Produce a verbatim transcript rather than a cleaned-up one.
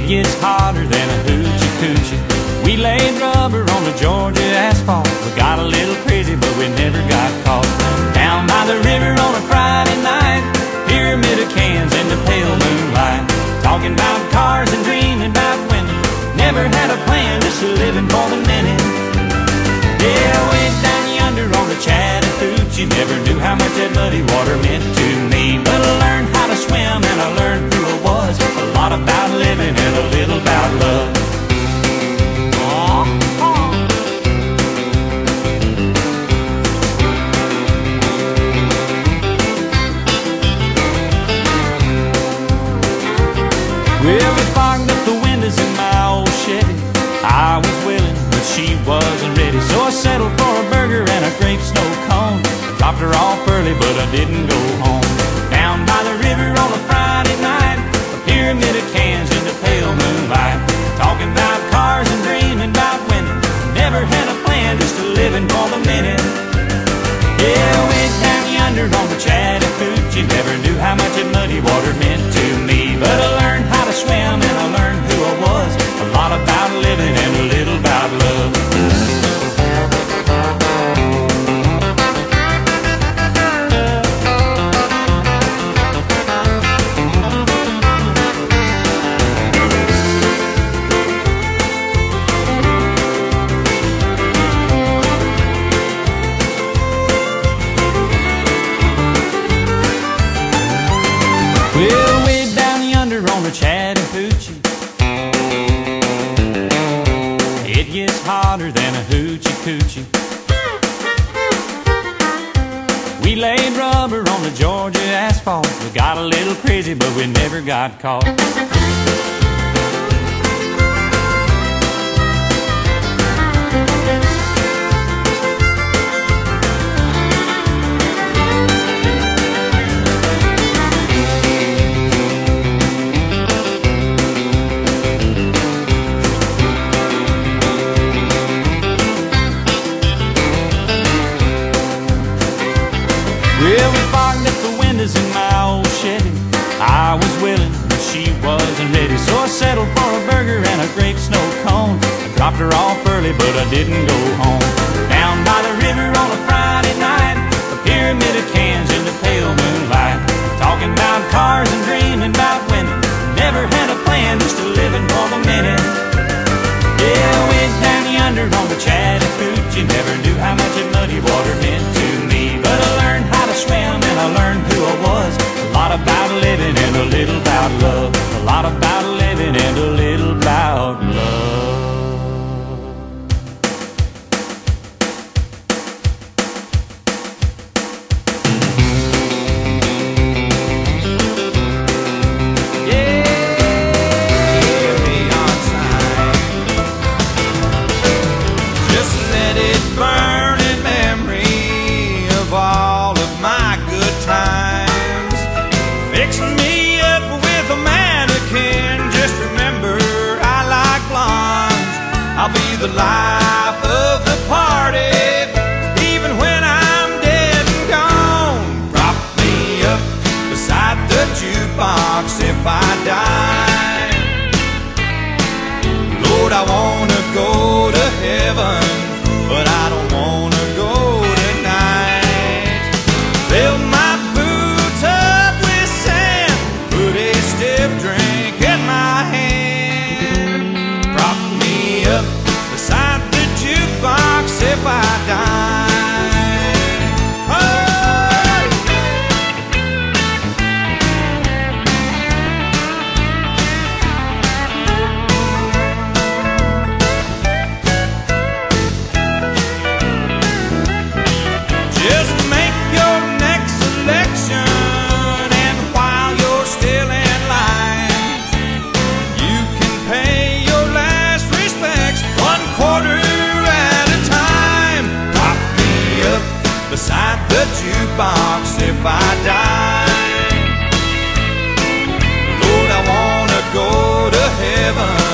gets hotter than a hoochie coochie. We laid rubber on the Georgia asphalt. We got a little crazy, but we never got caught. Down by the river on a Friday night, pyramid of cans in the pale moonlight, talking about cars and dreaming about women. Never had a plan, just living for the minute. Yeah, I went down yonder on the Chattahoochee. Never knew how much that muddy water meant to me, but I learned how to swim and I learned who I was. A lot about living and a little about love. Well, we fogged up the windows in my old Chevy. I was willing, but she wasn't ready, so I settled for a burger and a grape snow cone. Dropped her off early, but I didn't go home. Down by the river on a Friday night, a pyramid of cans in the pale moonlight, talking about cars and dreaming about women. Never had a plan, just a living for the minute. Yeah, I went down yonder on the Chattahoochee. Never knew how much that muddy water meant to me, but I learned how to swim and I learned who I was. A lot about living and a little about love. Well, way down yonder on the Chattahoochee, it gets hotter than a hoochie coochie. We laid rubber on the Georgia asphalt. We got a little crazy, but we never got caught. Well, we fogged up the windows in my old Chevy. I was willing, but she wasn't ready, so I settled for a burger and a grape snow cone. I dropped her off early, but I didn't go home. Down by the river on a Friday night, a pyramid of cans in the pale moonlight, talking about cars and dreaming about women. Never had a plan, just a living for the minute. Yeah, I went down yonder on the Chattahoochee. Never knew how much that muddy water meant to me, but I learned how to swim and I learned who I was. A lot about living and a little about love. A lot about living and a little about love. Fixing me up with a mannequin. Just remember, I like blondes. I'll be the life of the party, even when I'm dead and gone. Prop me up beside the jukebox if I die. Lord, I wanna go to heaven, but I don't wanna go tonight. Fill my drink in my hand. Prop me up beside the jukebox if I die. Oh! Just make your next selection. Beside the jukebox if I die. Lord, I wanna go to heaven,